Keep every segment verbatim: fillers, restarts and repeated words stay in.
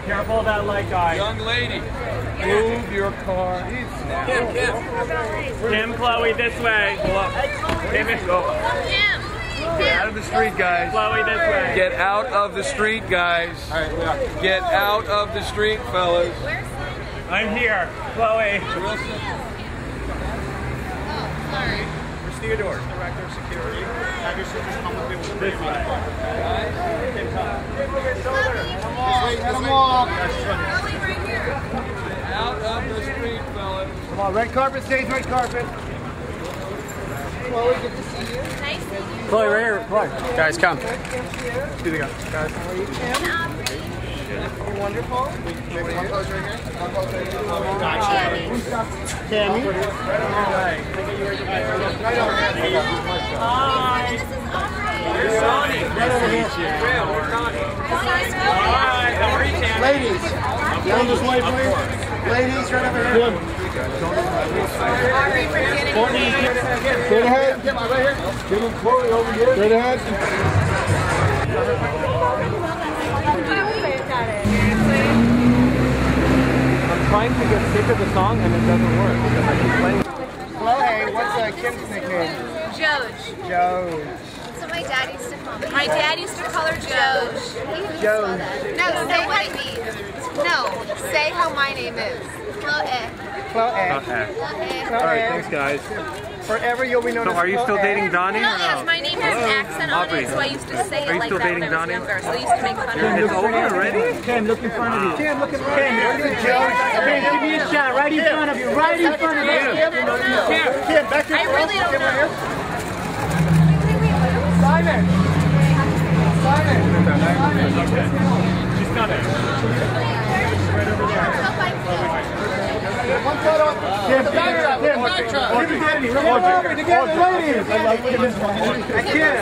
Careful of that leg, guy. Young lady, move your car. Kim, Kim. Kim, Chloe, this way. Kim, go. Get out of the street, guys. Chloe, this way. Get out of the street, guys. All right, yeah. Get out of the street, fellas. I'm here. Chloe. Where's Theodore? Director of Security. Have your sisters come with me. This way. Come on. Out of the street, fellas. Come on, red carpet, stage red carpet. Chloe, good to see you. Nice to meet you. Chloe, right here. Chloe. Guys, come. See the guy. Guys. How are you, Kim? You're wonderful. One close right here. One close right here. Tammy. Hi. This is Aubrey. Here's Sonny. Right over here. Hi, how are you, Tammy? Ladies. Youngest wife, please. Ladies, right over here. Aubrey for getting Courtney, straight ahead. Kim, right here. Kim and Chloe over here. Straight ahead. I'm trying to get sick of the song and it doesn't work because I keep playing. Chloe, what's uh, Kim's nickname? Joj. Joe. So my dad used to call me. My dad used to call her Joj. Joe. No, say what it means. No, say how my name is. Chloe. Chloe. Okay. Chloe. Alright, thanks guys. Forever you'll be known So as are you still Chloe. dating Donnie or No, yes, no? my name has an accent on Aubrey. it, so I used to say Are you it like still that dating when I was Donnie? younger. So I used to make fun of it. It's over already? Kim, look in front of you. Kim, look in front of you. Kim, give me a shot right in front of you. Right in front of you. Kim, Kim, back to I really don't know. Simon. Simon. She's coming. Right over there. One shot off. Kim, Kim, Kim. Kim, Danny, run over together, ladies. I like this one. I can't.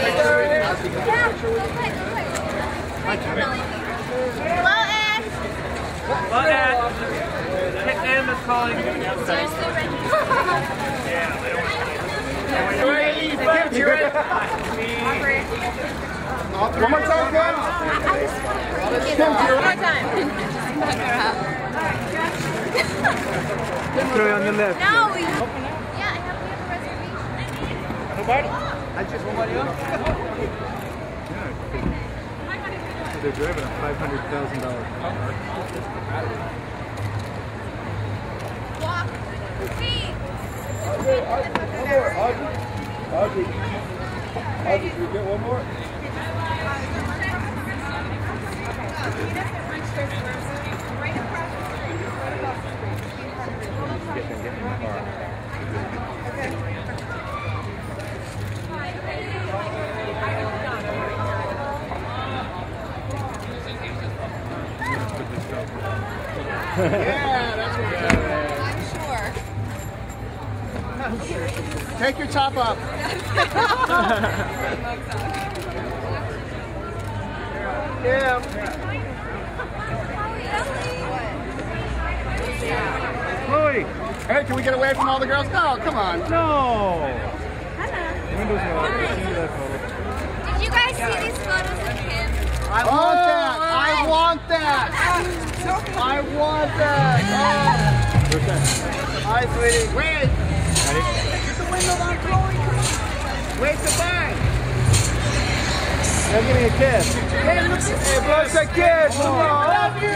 Love that. Hit Emma's calling. Kim, you ready? One more time, Kim. Kim, One more time. Chloe on the left. No. we- Yeah, I have we have a reservation. Nobody? I just want you. They're driving a five hundred thousand dollar car. Walk. Feet. One more. Audrey. Audrey. Audrey, you get one more? Yeah, that's what I'm sure. Take your top off. Yeah. Chloe! Hey, can we get away from all the girls? No, come on. No! Windows are open. See that photo. Did you guys see these photos of Kim? I want that. I want that. I want that. Oh. Hi, sweetie. Wait. Ready? Get the window on, Chloe. Come on. Wait the bang. Now give me a kiss. Hey, look. Hey, bro, it's a kiss. Come on. I love you.